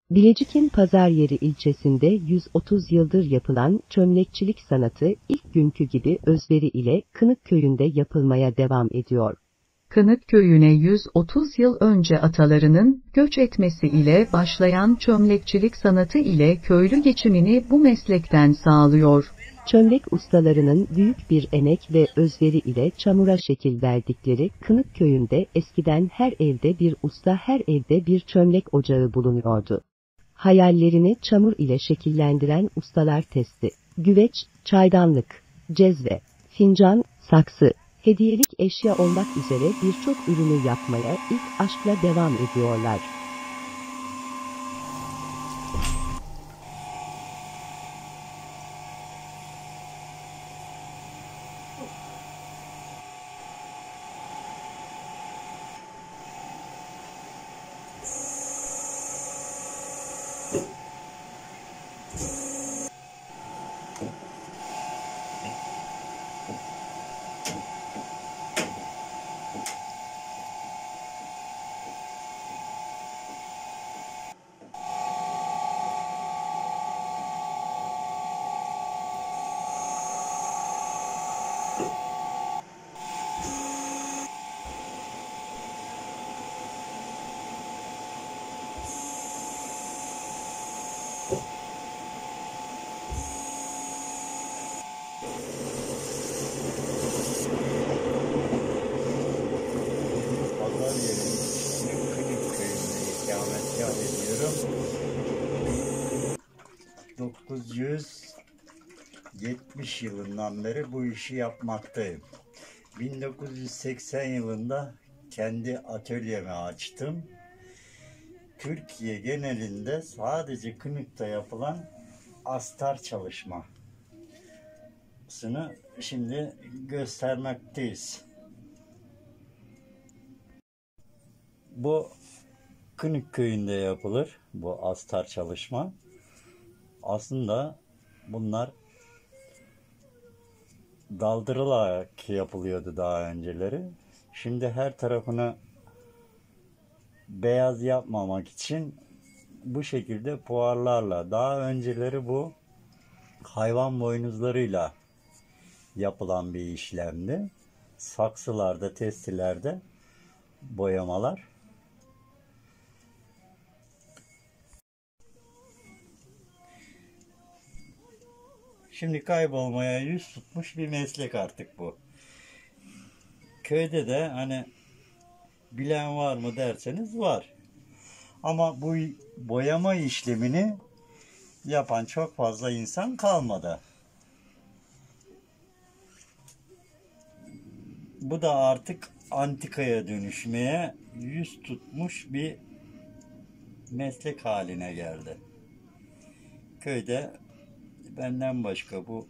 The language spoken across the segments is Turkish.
Bilecik'in Pazaryeri ilçesinde 130 yıldır yapılan çömlekçilik sanatı ilk günkü gibi özveri ile Kınık köyünde yapılmaya devam ediyor. Kınık köyüne 130 yıl önce atalarının göç etmesi ile başlayan çömlekçilik sanatı ile köylü geçimini bu meslekten sağlıyor. Çömlek ustalarının büyük bir emek ve özveri ile çamura şekil verdikleri Kınık köyünde eskiden her evde bir usta, her evde bir çömlek ocağı bulunuyordu. Hayallerini çamur ile şekillendiren ustalar testi, güveç, çaydanlık, cezve, fincan, saksı, hediyelik eşya olmak üzere birçok ürünü yapmaya ilk aşkla devam ediyorlar. ikamet ediyorum. 1970 yılından beri bu işi yapmaktayım. 1980 yılında kendi atölyemi açtım. Türkiye genelinde sadece Kınık'ta yapılan astar çalışmasını şimdi göstermekteyiz. Bu Kınık köyünde yapılır bu astar çalışma. Aslında bunlar daldırılarak yapılıyordu daha önceleri. Şimdi her tarafını beyaz yapmamak için bu şekilde puarlarla, daha önceleri bu hayvan boynuzlarıyla yapılan bir işlemdi. Saksılarda, testilerde boyamalar. Şimdi kaybolmaya yüz tutmuş bir meslek artık bu. Köyde de hani bilen var mı derseniz var. Ama bu boyama işlemini yapan çok fazla insan kalmadı. Bu da artık antikaya dönüşmeye yüz tutmuş bir meslek haline geldi. Köyde benden başka bu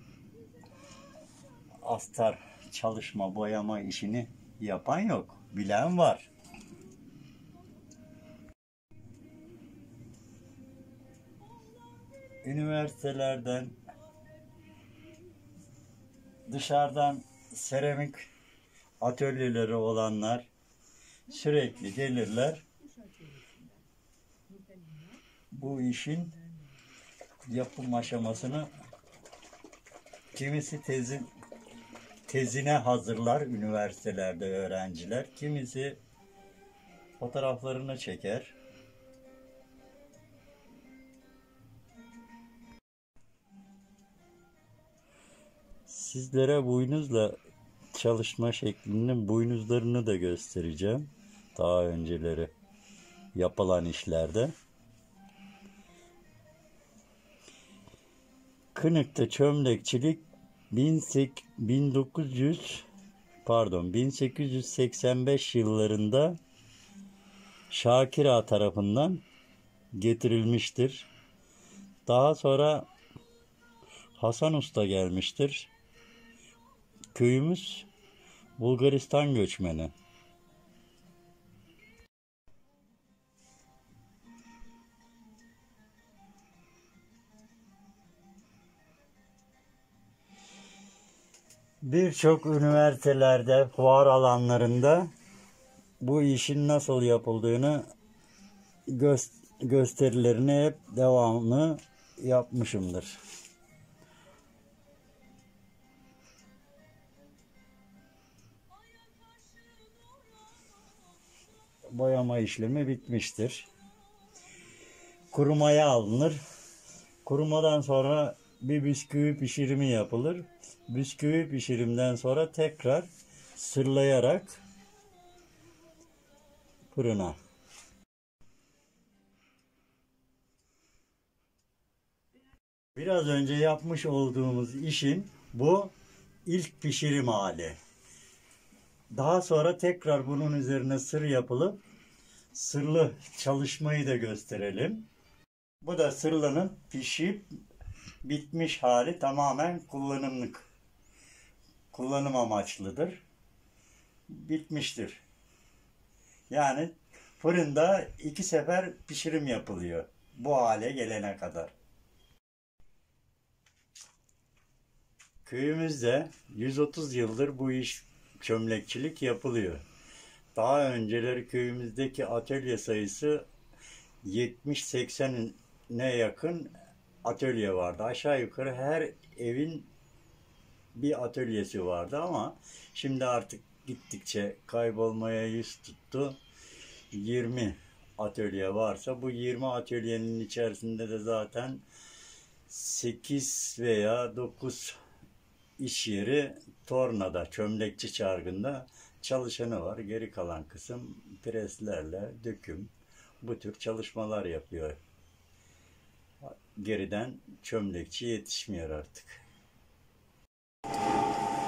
astar çalışma, boyama işini yapan yok. Bilen var. Üniversitelerden, dışarıdan seramik atölyeleri olanlar sürekli gelirler. Bu işin yapım aşamasını kimisi tezine hazırlar üniversitelerde öğrenciler. Kimisi fotoğraflarını çeker. Sizlere boynuzla çalışma şeklinin boynuzlarını da göstereceğim. Daha önceleri yapılan işlerde. Kınık'ta çömlekçilik 1885 yıllarında Şakir Ağa tarafından getirilmiştir. Daha sonra Hasan Usta gelmiştir. Köyümüz Bulgaristan göçmeni. Birçok üniversitelerde, fuar alanlarında bu işin nasıl yapıldığını gösterilerini hep devamlı yapmışımdır. Boyama işlemi bitmiştir. Kurumaya alınır. Kurumadan sonra bir bisküvi pişirimi yapılır. Bisküvi pişirimden sonra tekrar sırlayarak fırına. Biraz önce yapmış olduğumuz işin bu ilk pişirim hali. Daha sonra tekrar bunun üzerine sır yapılıp sırlı çalışmayı da gösterelim. Bu da sırlanın pişip bitmiş hali, tamamen kullanımlık. Kullanım amaçlıdır. Bitmiştir. Yani fırında 2 sefer pişirim yapılıyor bu hale gelene kadar. Köyümüzde 130 yıldır bu iş, çömlekçilik yapılıyor. Daha önceleri köyümüzdeki atölye sayısı 70-80'e yakın atölye vardı. Aşağı yukarı her evin bir atölyesi vardı ama şimdi artık gittikçe kaybolmaya yüz tuttu. 20 atölye varsa bu 20 atölyenin içerisinde de zaten 8 veya 9 iş yeri tornada, çömlekçi çargında çalışanı var. Geri kalan kısım preslerle döküm, bu tür çalışmalar yapıyor. Geriden çömlekçi yetişmiyor artık.